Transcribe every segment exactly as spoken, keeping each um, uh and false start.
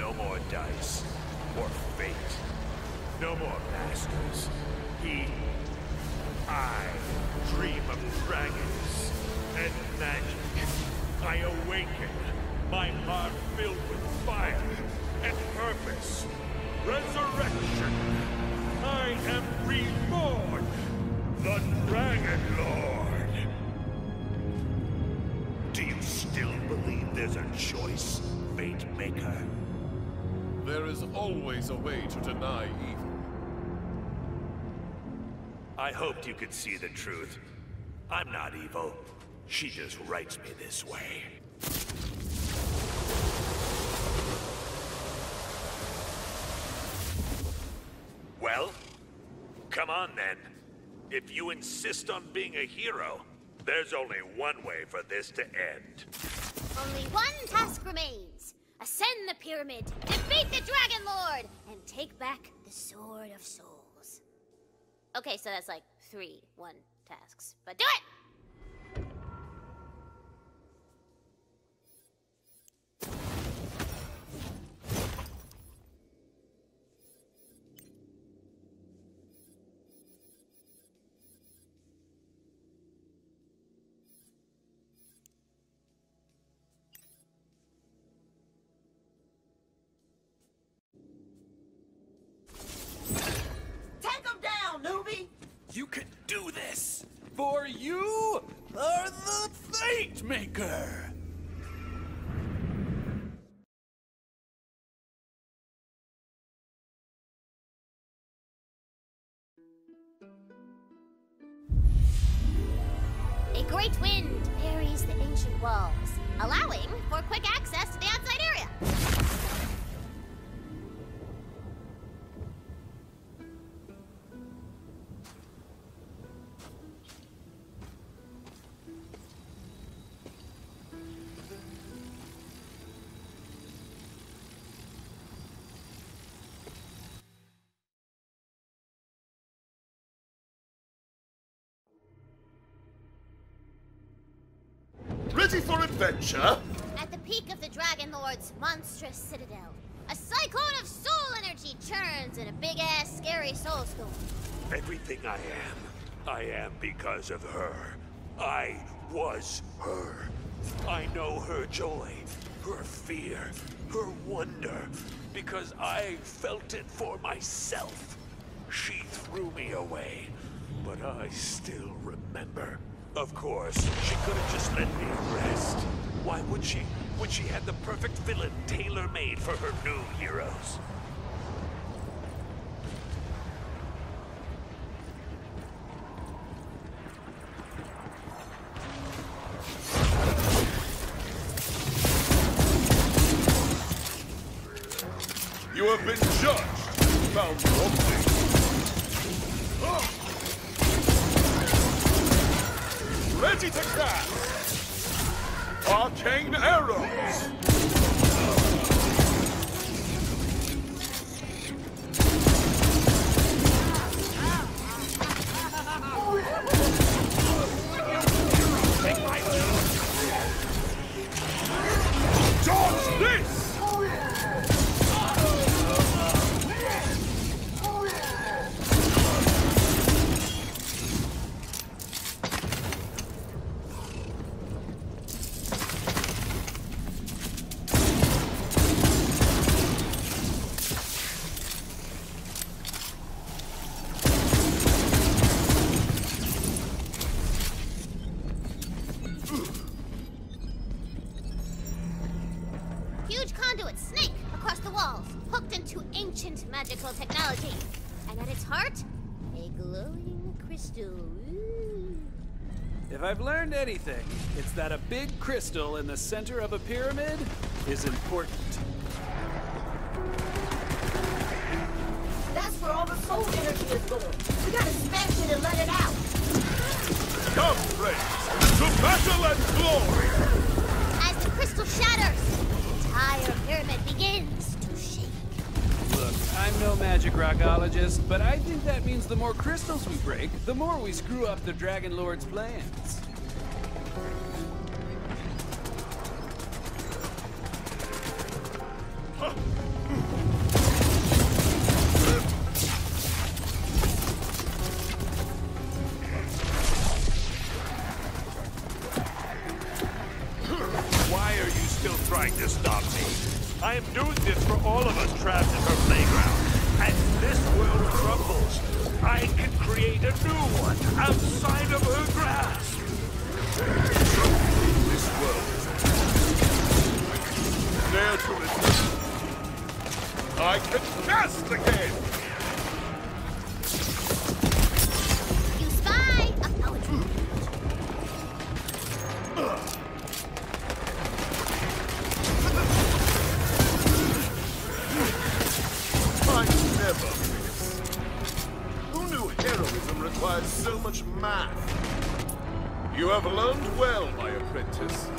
No more dice. Or fate. No more masters. He... I dream of dragons and magic. I awaken, my heart filled with fire and purpose. Resurrection. I am reborn, the Dragon Lord. Do you still believe there's a choice, Fate Maker? There is always a way to deny evil. I hoped you could see the truth. I'm not evil. She just writes me this way. Well, come on then. If you insist on being a hero, there's only one way for this to end. Only one task remains. Ascend the pyramid, defeat the Dragon Lord, and take back the Sword of Souls. Okay, so that's like three one tasks. But do it! You can do this! For you are the Fate Maker! A great wind buries the ancient walls, allowing for quick access to the outside area. Ready for adventure? At the peak of the Dragon Lord's monstrous citadel, a cyclone of soul energy churns in a big-ass scary soul storm. Everything I am, I am because of her. I was her. I know her joy, her fear, her wonder, because I felt it for myself. She threw me away, but I still remember. Of course, she could have just let me rest. Why would she, when she had the perfect villain tailor-made for her new heroes? You have been judged, found wanting. Ready to cast! Arcane arrows! Dodge this! Huge conduit snake across the walls, hooked into ancient magical technology. And at its heart, a glowing crystal. Ooh. If I've learned anything, it's that a big crystal in the center of a pyramid is important. That's where all the soul energy is going. We gotta smash it and let it out. Come, friends, to battle and glory! As the crystal shatters, the entire pyramid begins to shake. Look, I'm no magic rockologist, but I think that means the more crystals we break, the more we screw up the Dragon Lord's plans. still trying to stop me. I am doing this for all of us trapped in her playground. As this world crumbles, I can create a new one outside of her grasp. This world is dare to resist. I can cast again! You spy a poetry. I never miss. Who knew heroism required so much math? You have learned well, my apprentice.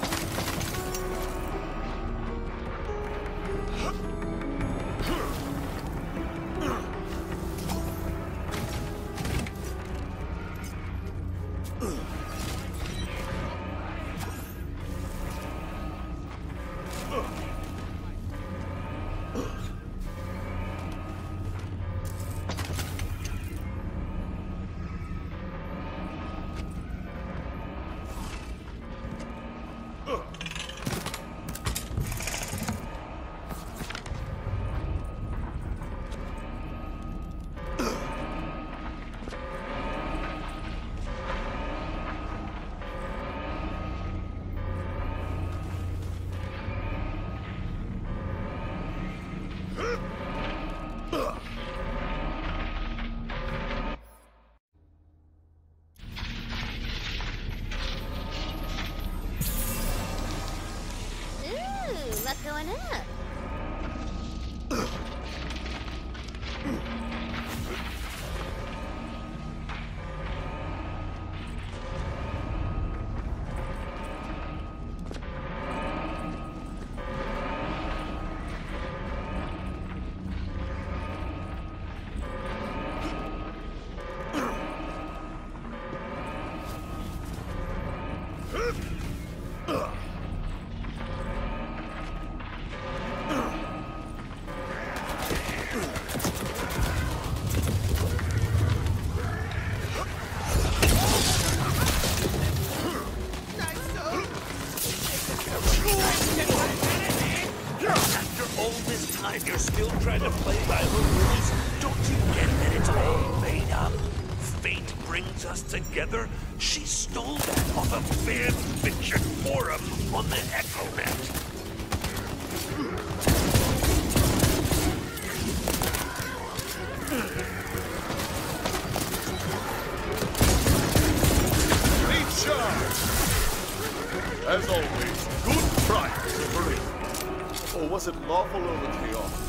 What's going up? You're still trying to play by the rules? Don't you get that it's all made up? Fate brings us together? She stole that off a fan fiction forum on the EchoNet. Recharge! As always, good price for it. Or was it lawful over chaos?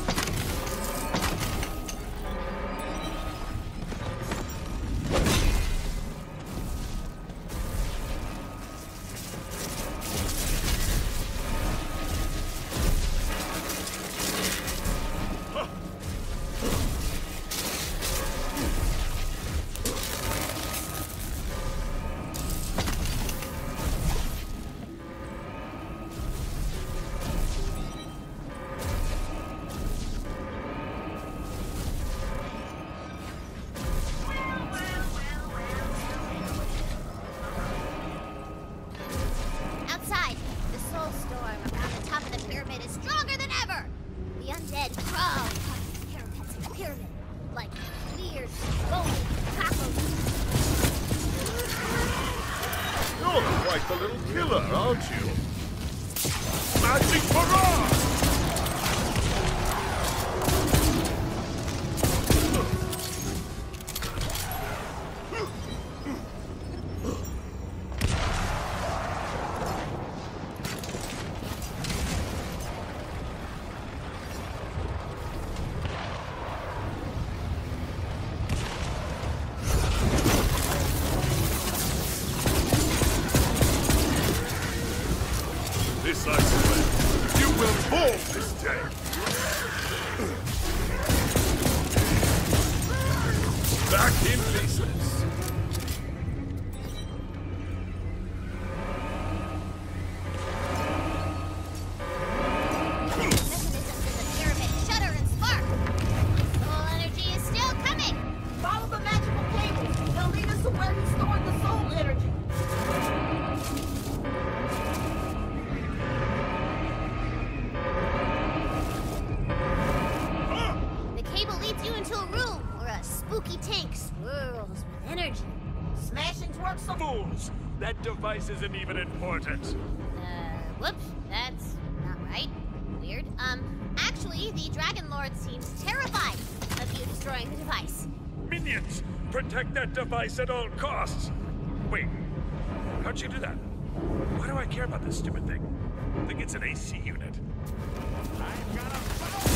That device isn't even important. Uh, whoops, that's not right. Weird. Um, actually, the Dragon Lord seems terrified of you destroying the device. Minions, protect that device at all costs. Wait, how'd you do that? Why do I care about this stupid thing? I think it's an A C unit. I've got a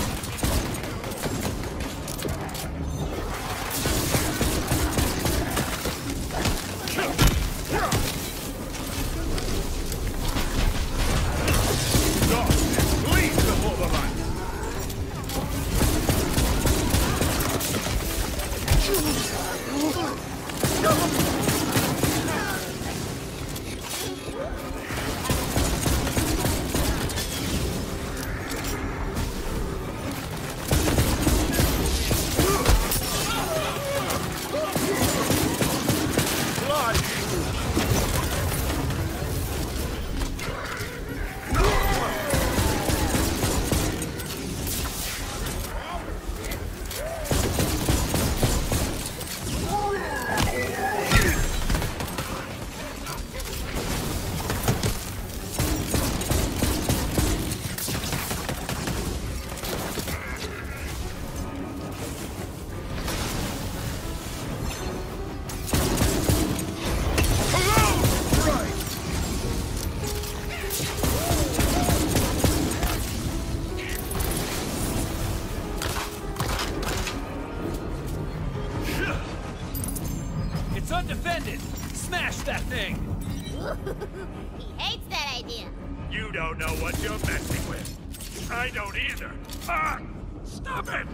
undefended! Smash that thing! He hates that idea. You don't know what you're messing with. I don't either. Ah! Stop it!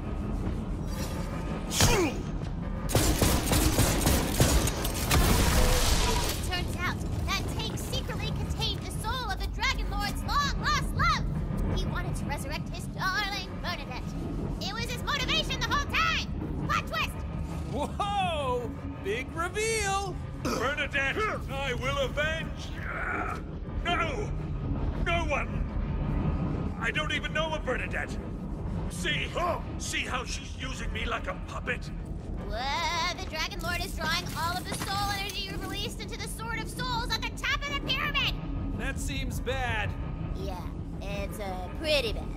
It turns out that tank secretly contained the soul of the Dragon Lord's long-lost love. He wanted to resurrect his darling Bernadette. It was his motivation the whole time. Plot twist! Whoa! Big reveal! Bernadette, I will avenge! No! No one! I don't even know a Bernadette! See? See how she's using me like a puppet? Whoa, the Dragon Lord is drawing all of the soul energy you released into the Sword of Souls at the top of the pyramid! That seems bad. Yeah, it's uh, pretty bad.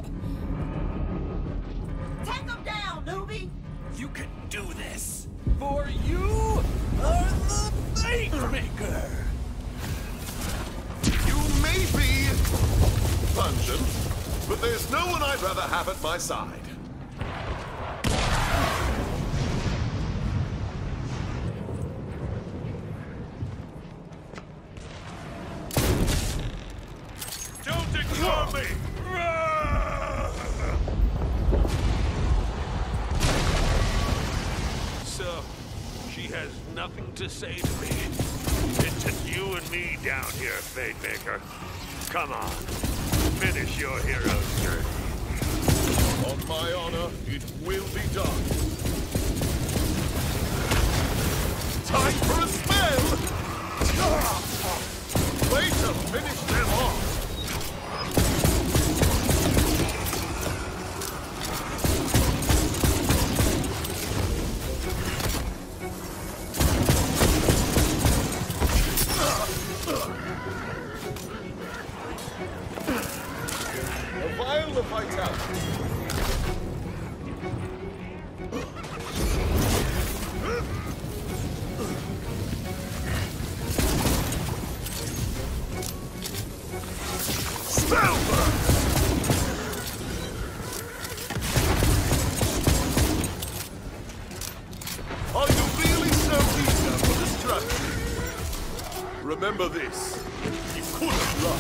Take them down, newbie! You can do this! For you are the Maker! You may be pungent, but there's no one I'd rather have at my side. Don't ignore me! So, she has nothing to say to me. It's just you and me down here, Fate Maker. Come on, finish your hero's journey. On my honor, it will be done. Time for a spell! Way to finish them off! A vial of vitality. Spellburn! Are you really so eager for destruction? Remember this. You couldn't run.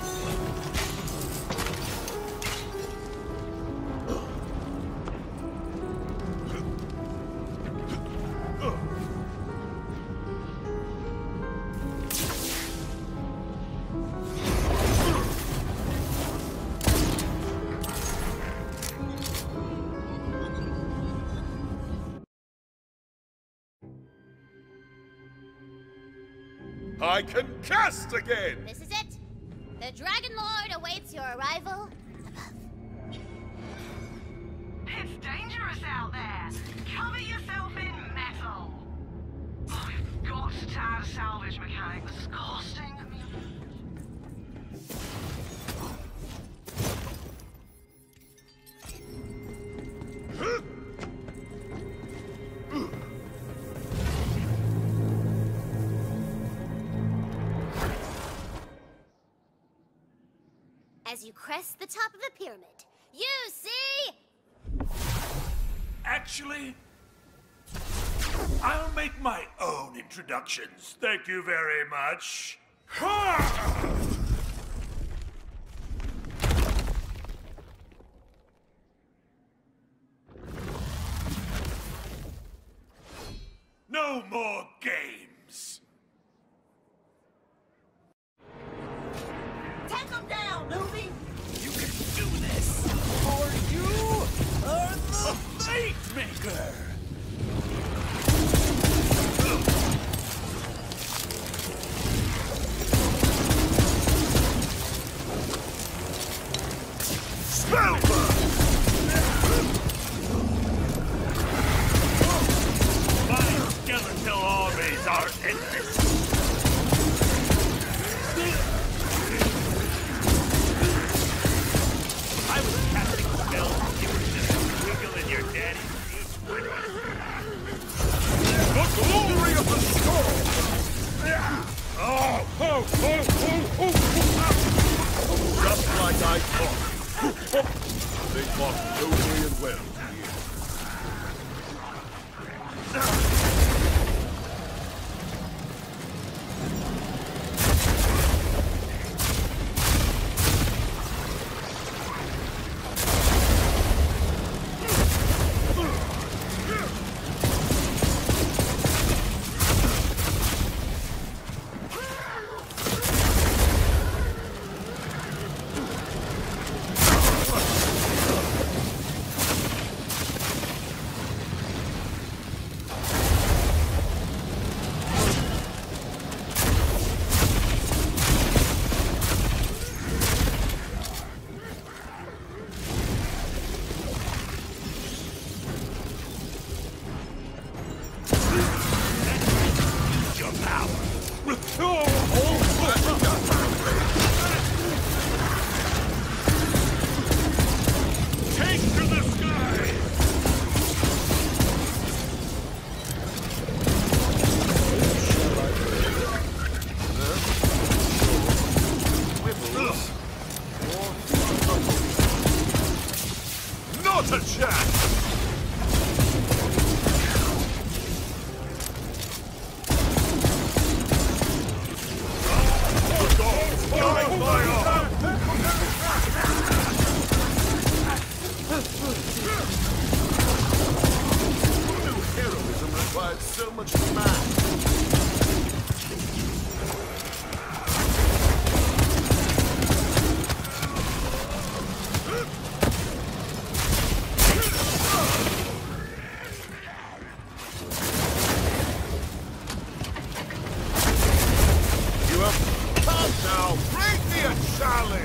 I can cast again! This is it. The Dragon Lord awaits your arrival above. It's dangerous out there. Cover yourself in metal. I've got Tad salvage mechanic. This is costing me. As you crest the top of the pyramid, you see... Actually, I'll make my own introductions. Thank you very much. Ha! No more games. Take them down, newbie! You can do this. For you are the Fate Maker. Spellburn! My skeletal armies are endless. I was casting spells and you were just wiggling your daddy's feet. The glory of the storm! Oh, oh, oh, oh, oh! Just like I thought. They fought nobly and well. Not a chance! New heroism requires so much math. Now, bring me a challenge!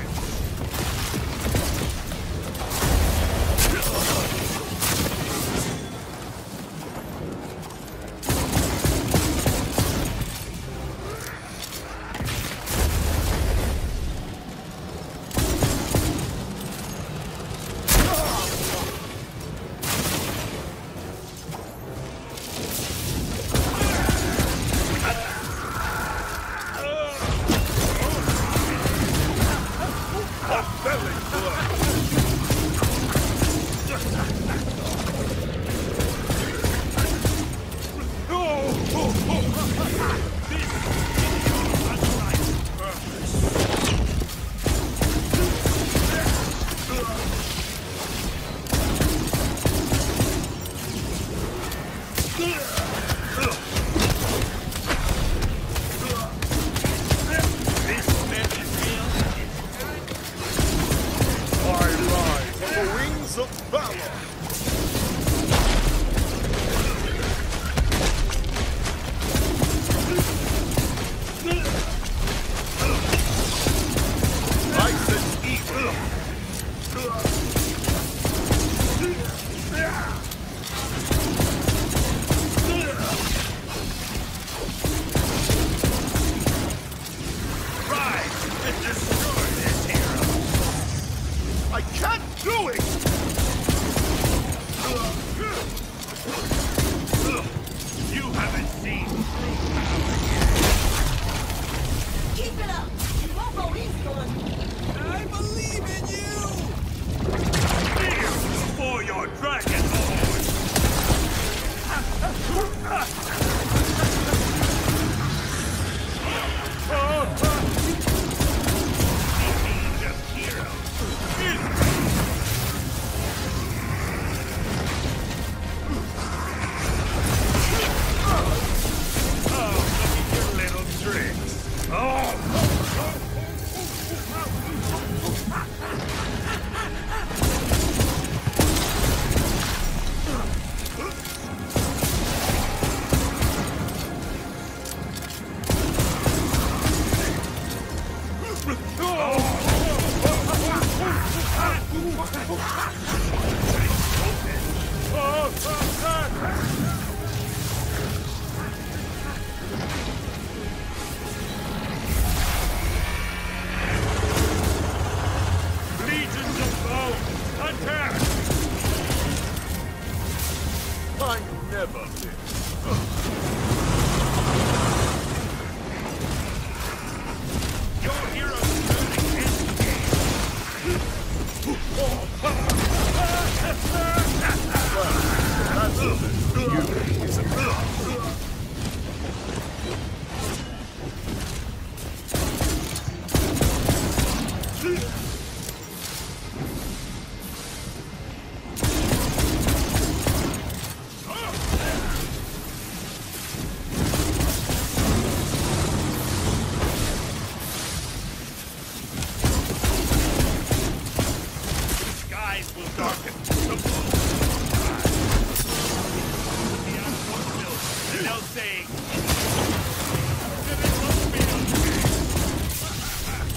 Of valor! I sense evil! can't do it! You haven't seen Keep it up! You won't go east on me! I believe in you! fear for your dragon lord! The age of heroes. Oh, look at your little tricks. Oh! Legions of foes, attack! I never miss. Your heroes turning endgame. That's a bit. You is a Skies will darken. The and they'll say, "Then it must be okay."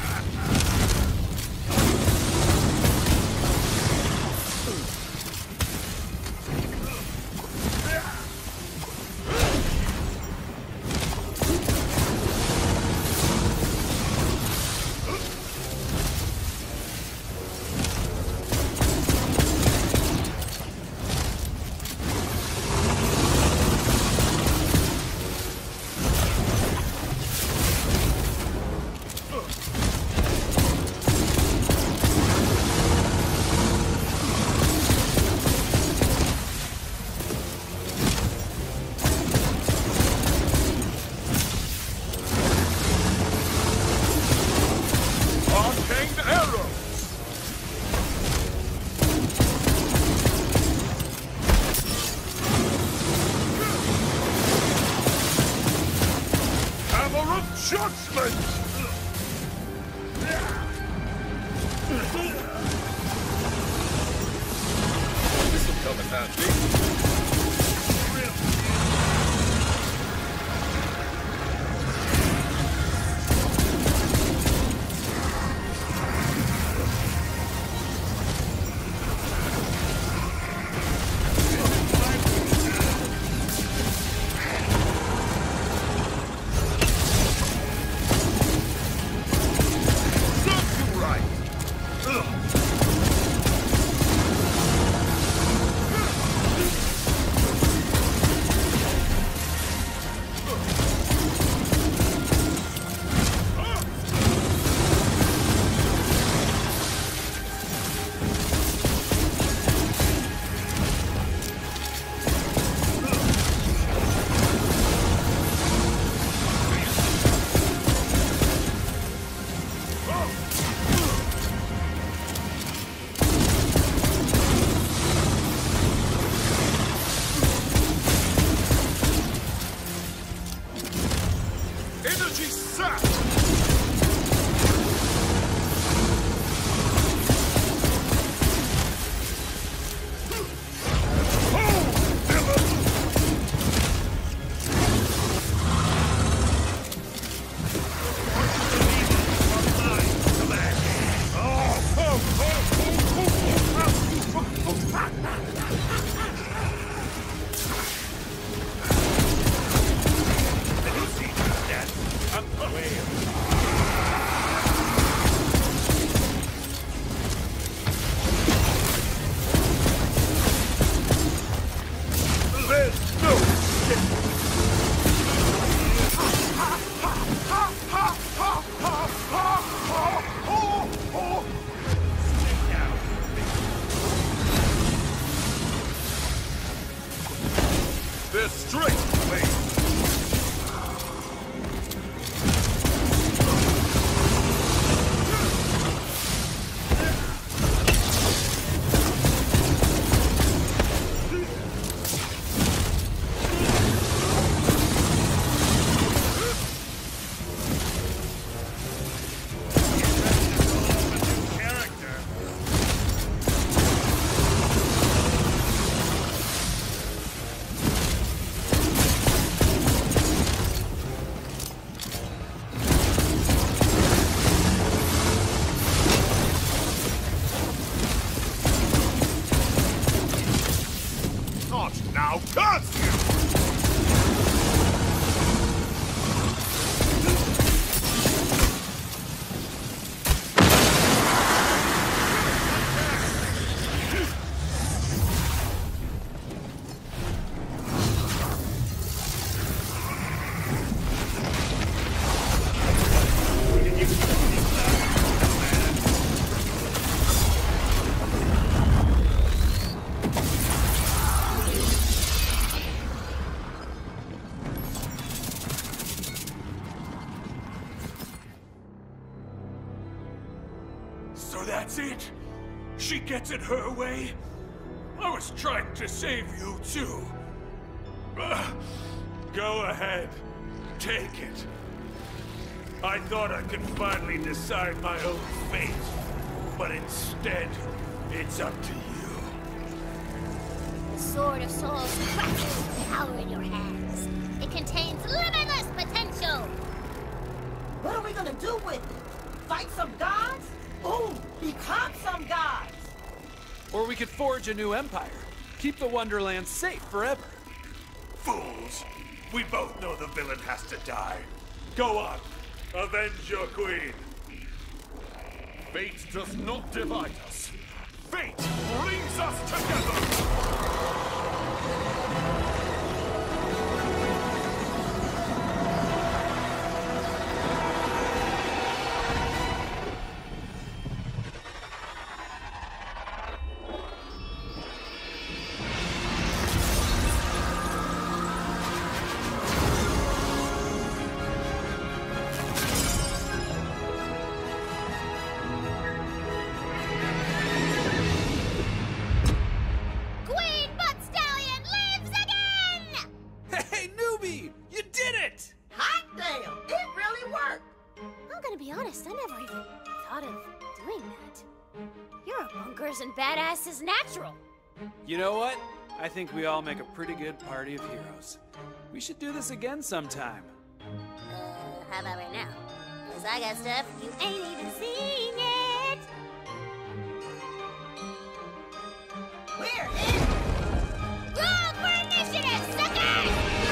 arcane arrow. Hammer of judgment. This'll come in handy. Serves you right. Ugh. So that's it? She gets it her way? I was trying to save you too. Ugh. Go ahead. Take it. I thought I could finally decide my own fate, but instead, it's up to you. The Sword of Souls crackles with power in your hands. It contains limitless potential. What are we gonna do with it? Fight some gods? Ooh, become some gods! Or we could forge a new empire. Keep the Wonderlands safe forever. Fools! We both know the villain has to die. Go on, avenge your queen. Fate does not divide us. Fate brings us together! And badass is natural. You know what? I think we all make a pretty good party of heroes. We should do this again sometime. Uh, how about right now? Cause I got stuff you ain't even seen yet. We're in! Roll for initiative, suckers!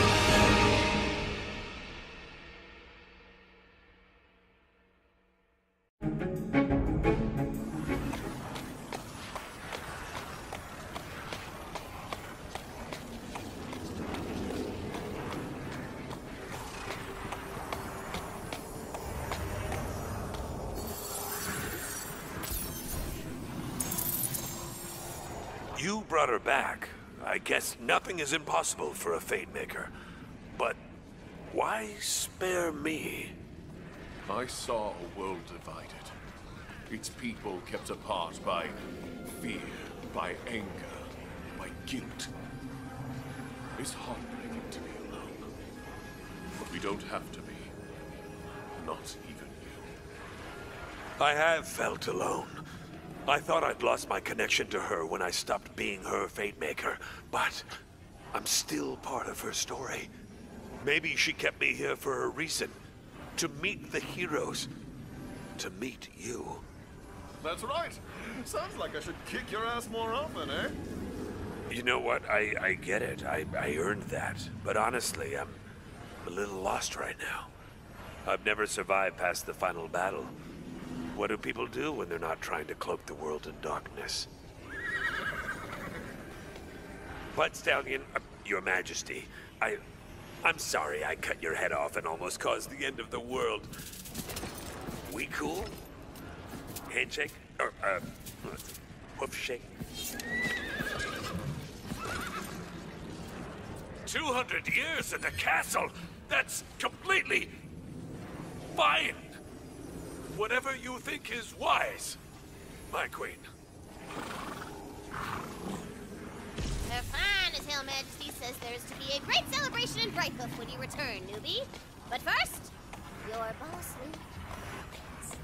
You brought her back. I guess nothing is impossible for a Fate Maker. But why spare me? I saw a world divided. Its people kept apart by fear, by anger, by guilt. It's heartbreaking to be alone. But we don't have to be. Not even you. I have felt alone. I thought I'd lost my connection to her when I stopped being her Fate Maker, but I'm still part of her story. Maybe she kept me here for a reason. To meet the heroes. To meet you. That's right. Sounds like I should kick your ass more often, eh? You know what? I, I get it. I, I earned that. But honestly, I'm a little lost right now. I've never survived past the final battle. What do people do when they're not trying to cloak the world in darkness? But Stallion, uh, Your Majesty, I... I'm sorry I cut your head off and almost caused the end of the world. We cool? Handshake? Or, uh, hoof shake? Two hundred years in the castle! That's completely... fine! Whatever you think is wise, my queen. Her Highness, Hail Majesty says there's to be a great celebration in Brightcliff when you return, newbie. But first, your bossly puppets.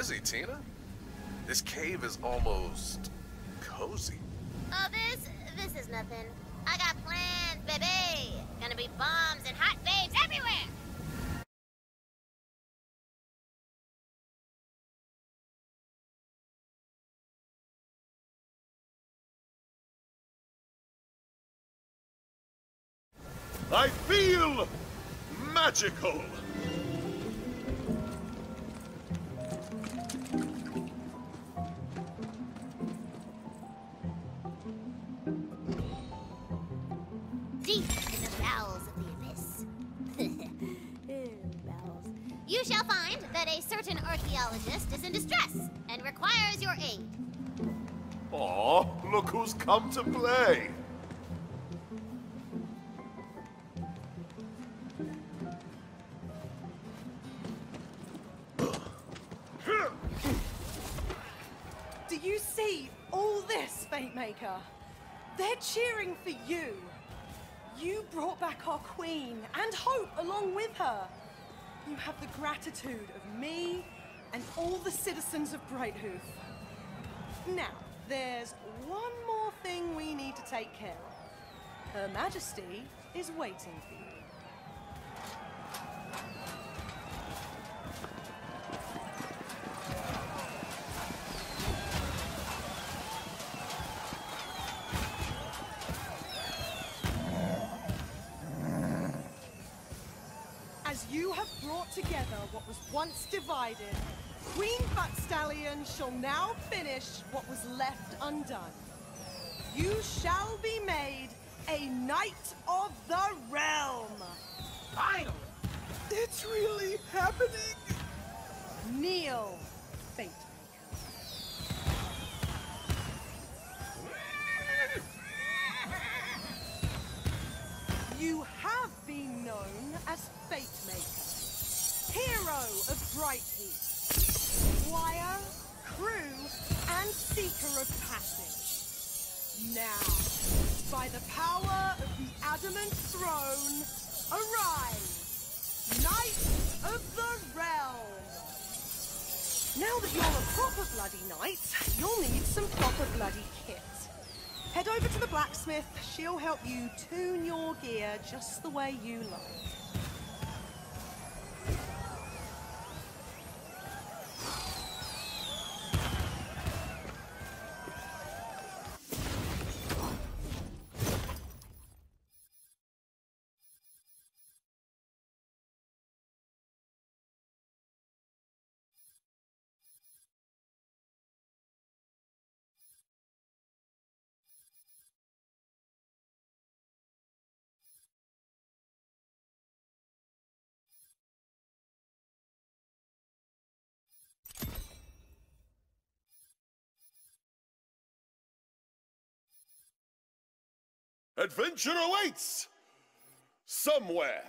busy, Tina. This cave is almost cozy. Oh, this, this is nothing. I got plans, baby. Gonna be bombs and hot babes everywhere. I feel magical. Deep in the bowels of the abyss. Bowels. You shall find that a certain archaeologist is in distress and requires your aid. Aw, look who's come to play. Do you see all this, Fate Maker? They're cheering for you. You brought back our queen and hope along with her. You have the gratitude of me and all the citizens of Brighthoof. Now, there's one more thing we need to take care of. Her Majesty is waiting for you. As you have brought together what was once divided, Queen Butt Stallion shall now finish what was left undone. You shall be made a Knight of the Realm! Finally! It's really happening! Kneel, Fate Maker. You have been known as Fate Maker, hero of Brighthoof, squire, crew, and seeker of passage. Now, by the power of the adamant throne, arise, Knight of the Realm! Now that you're a proper bloody knight, you'll need some proper bloody kit. Head over to the blacksmith, she'll help you tune your gear just the way you like. Adventure awaits! Somewhere!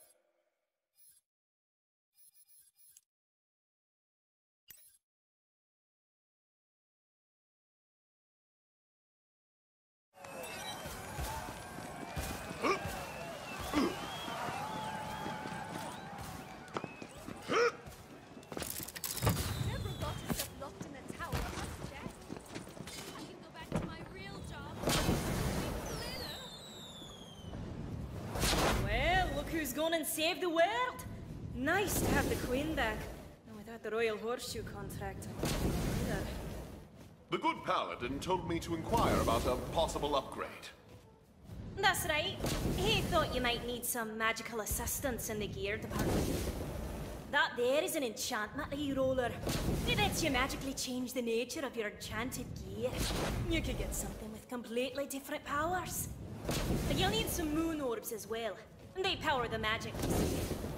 Gone and saved the world. Nice to have the Queen back. And without the Royal Horseshoe contract, either. The good paladin told me to inquire about a possible upgrade. That's right. He thought you might need some magical assistance in the gear department. That there is an enchantment roller. It lets you magically change the nature of your enchanted gear. You could get something with completely different powers. But you'll need some moon orbs as well. They power the magic, you see.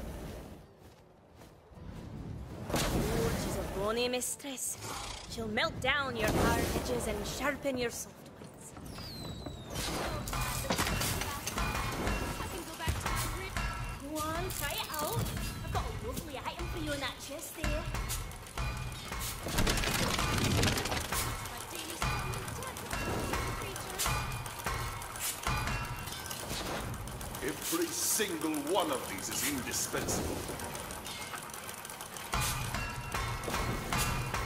Oh, she's a bonny mistress. She'll melt down your hard edges and sharpen your soft ones. Go on, try it out. I've got a lovely item for you in that chest there. Every single one of these is indispensable.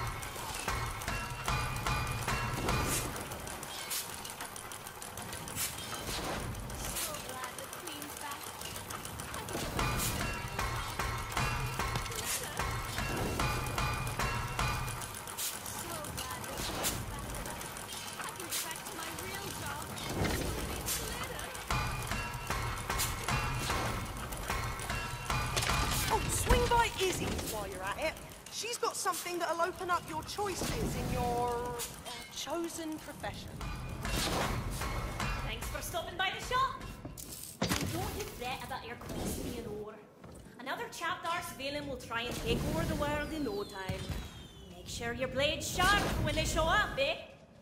while you're at it. She's got something that'll open up your choices in your uh, chosen profession. Thanks for stopping by the shop. And don't you fret about your quest being over. Another chapter surveilling will try and take over the world in no time. Make sure your blade's sharp when they show up, eh?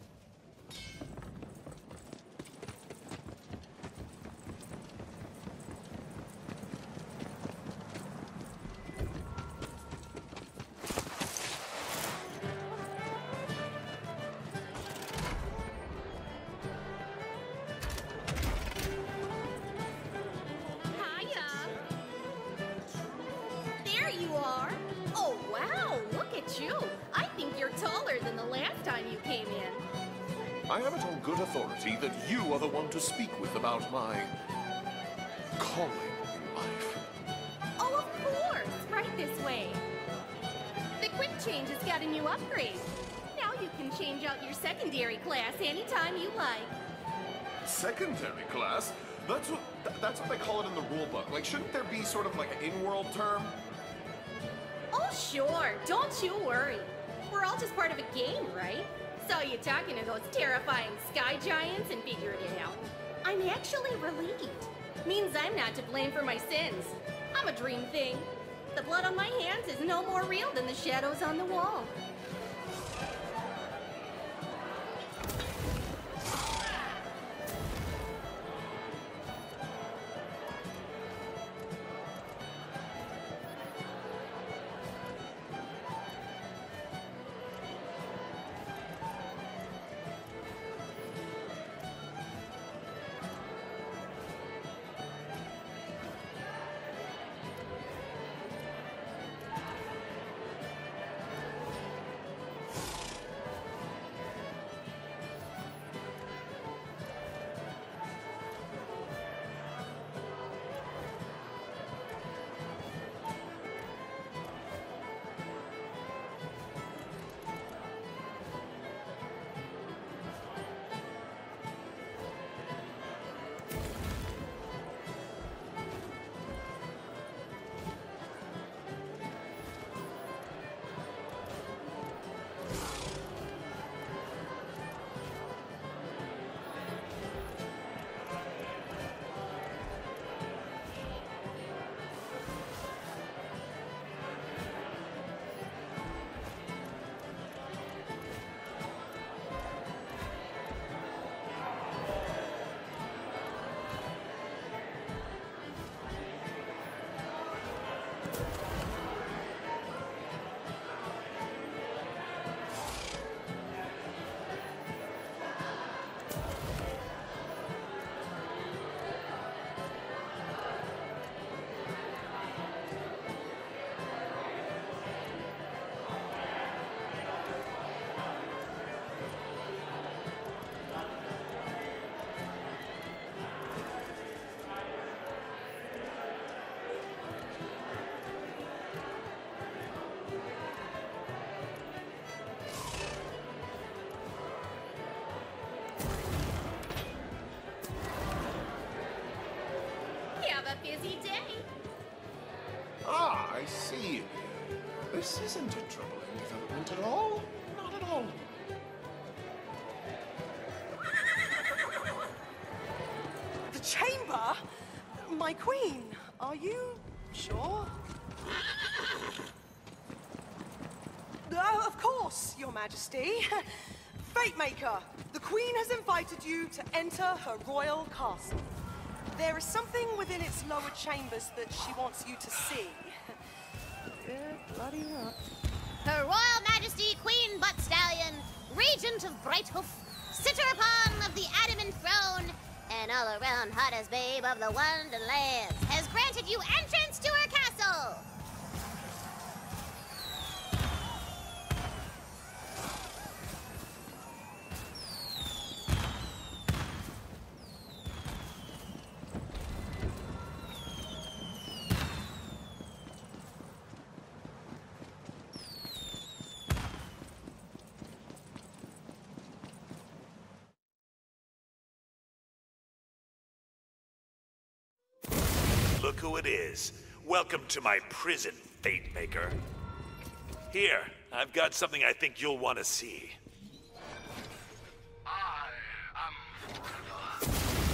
I have it on good authority that you are the one to speak with about my calling in life. Oh, of course! Right this way. The quick change has got a new upgrade. Now you can change out your secondary class anytime you like. Secondary class? That's what th that's what they call it in the rule book. Like, shouldn't there be sort of like an in-world term? Oh, sure. Don't you worry. We're all just part of a game, right? Saw you talking to those terrifying sky giants and figured it out. I'm actually relieved. Means I'm not to blame for my sins. I'm a dream thing. The blood on my hands is no more real than the shadows on the wall. Have a busy day. Ah, I see. This isn't a troubling development at all. Not at all. The chamber? My queen, are you sure? Uh, of course, Your Majesty. Fatemaker, the queen has invited you to enter her royal castle. There is something within its lower chambers that she wants you to see. Good bloody luck. Her Royal Majesty Queen Butt Stallion, Regent of Brighthoof, sitter upon of the adamant throne, and all-around hottest babe of the Wonderlands, has granted you entrance to her castle! Look who it is. Welcome to my prison, Fatemaker. Here, I've got something I think you'll want to see. I am forever.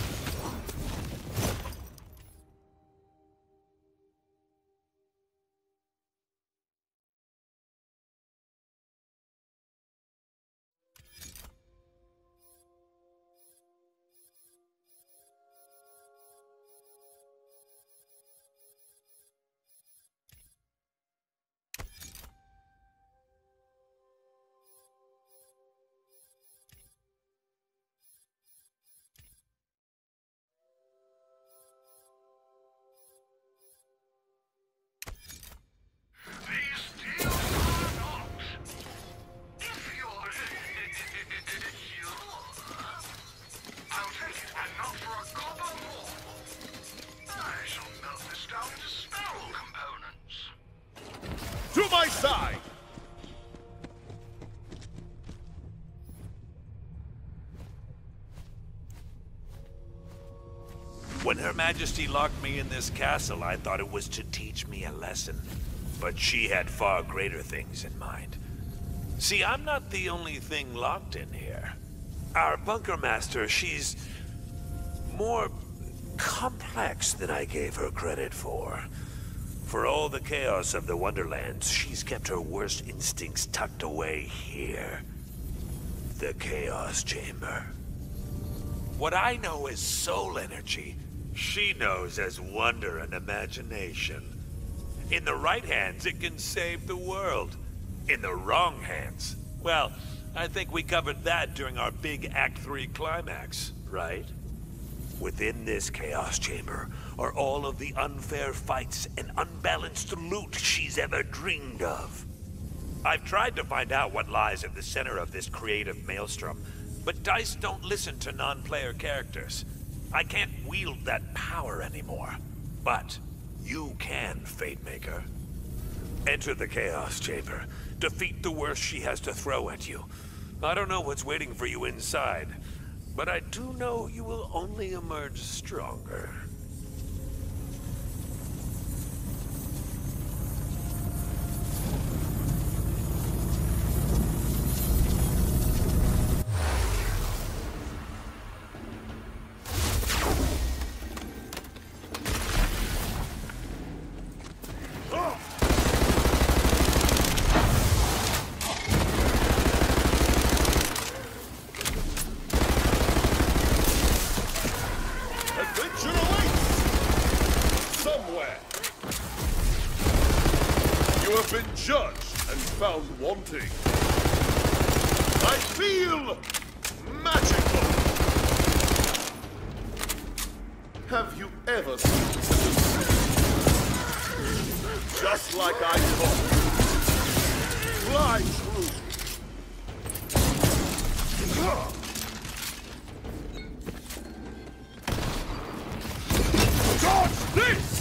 To my side! When Her Majesty locked me in this castle, I thought it was to teach me a lesson. But she had far greater things in mind. See, I'm not the only thing locked in here. Our bunker master, she's more complex than I gave her credit for. For all the chaos of the Wonderlands, she's kept her worst instincts tucked away here. The Chaos Chamber. What I know as soul energy, she knows as wonder and imagination. In the right hands, it can save the world. In the wrong hands, well, I think we covered that during our big Act three climax, right? Within this Chaos Chamber are all of the unfair fights and unbalanced loot she's ever dreamed of. I've tried to find out what lies at the center of this creative maelstrom, but DICE don't listen to non-player characters. I can't wield that power anymore. But you can, Fatemaker. Enter the Chaos Chamber. Defeat the worst she has to throw at you. I don't know what's waiting for you inside, but I do know you will only emerge stronger. Wanting. I feel magical. Have you ever seen such a just like I thought? Fly through. Dodge this!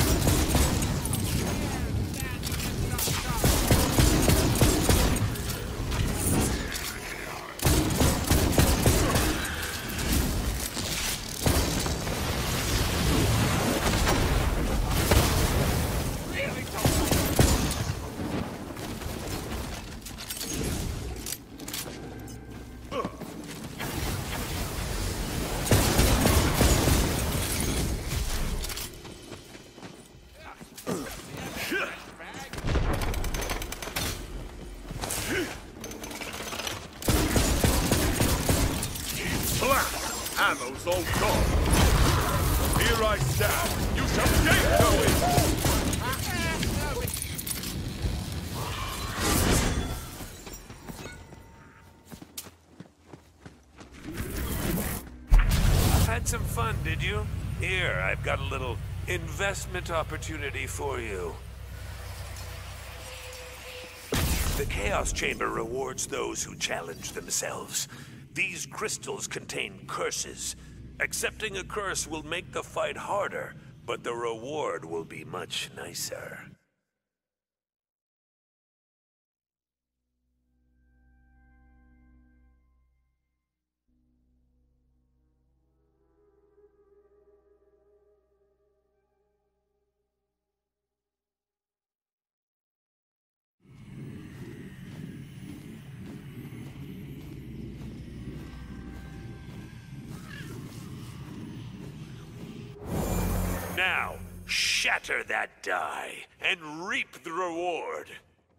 Ammo's all gone. Here I stand. You shall gain it. Had some fun, did you? Here, I've got a little investment opportunity for you. The Chaos Chamber rewards those who challenge themselves. These crystals contain curses. Accepting a curse will make the fight harder, but the reward will be much nicer. Now, shatter that die and reap the reward.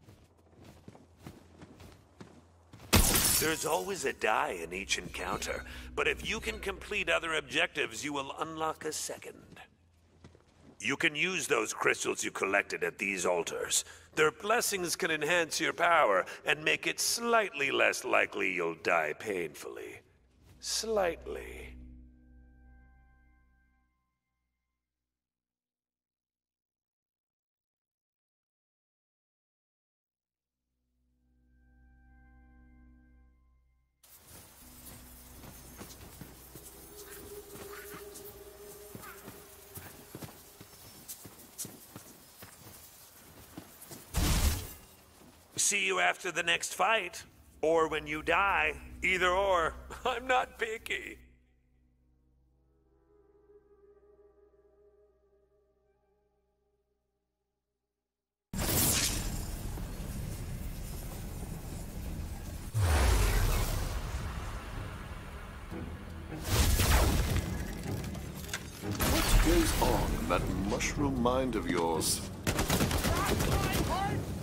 There's always a die in each encounter, but if you can complete other objectives, you will unlock a second. You can use those crystals you collected at these altars. Their blessings can enhance your power and make it slightly less likely you'll die painfully. Slightly. See you after the next fight. Or when you die. Either or. I'm not picky. What goes on in that mushroom mind of yours? Right, right, right.